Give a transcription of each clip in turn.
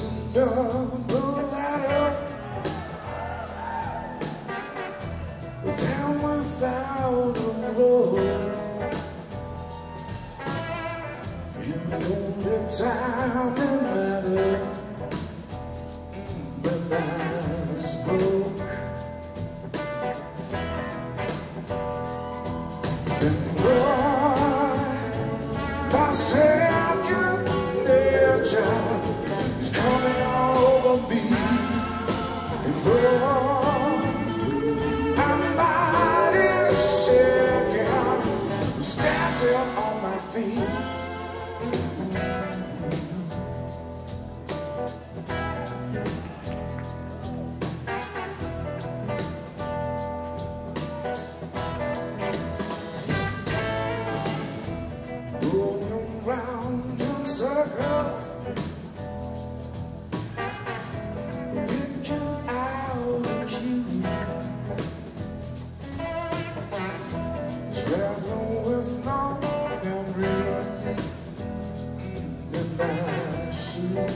loosened up the ladder down without a road. And the only time it mattered when I was broke. Then boy, my second nature is coming all over me. And boy, I'm mighty shaken, I'm standing on my feet. Going round in circles, picking out a cue, traveling with no memories in my shoes.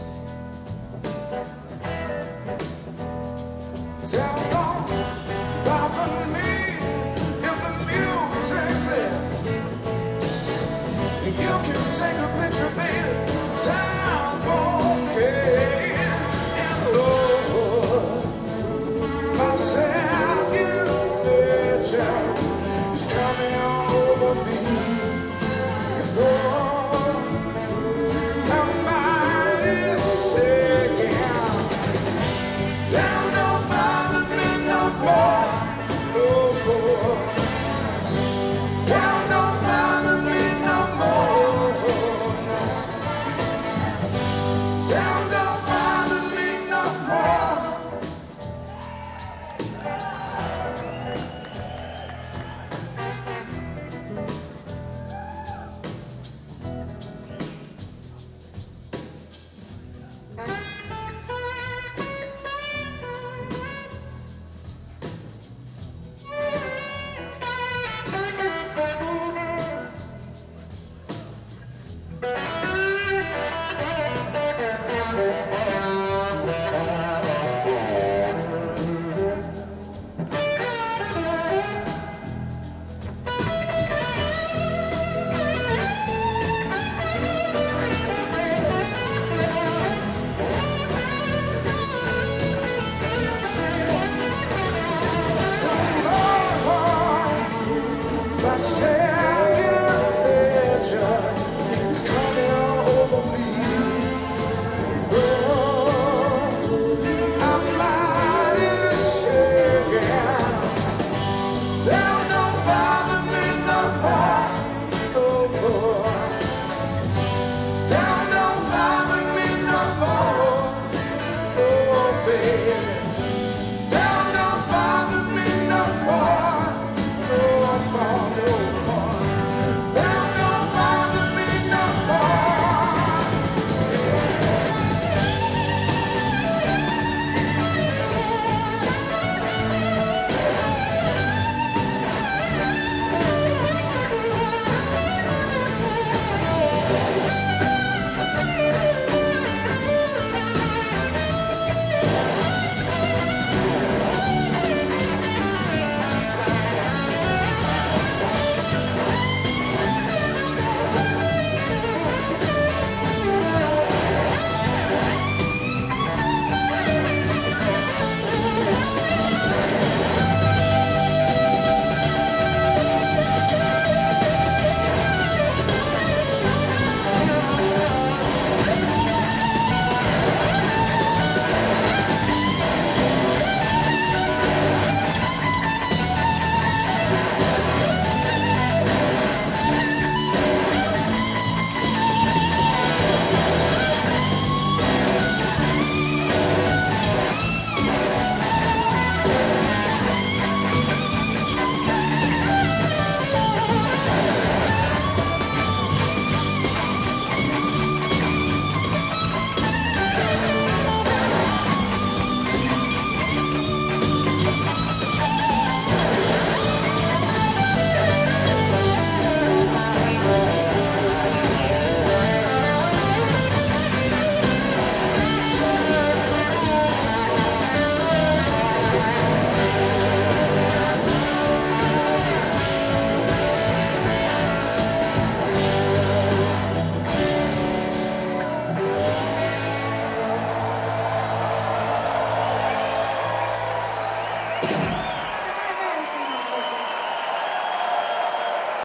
Tell don't bother me if the music's there. You can take a picture, baby, time okay. And Lord, my second nature is coming all over me. And Lord, I'm mighty shaken. Down, don't bother me no more, no more. Down, don't bother me no more. Down, don't bother me no more.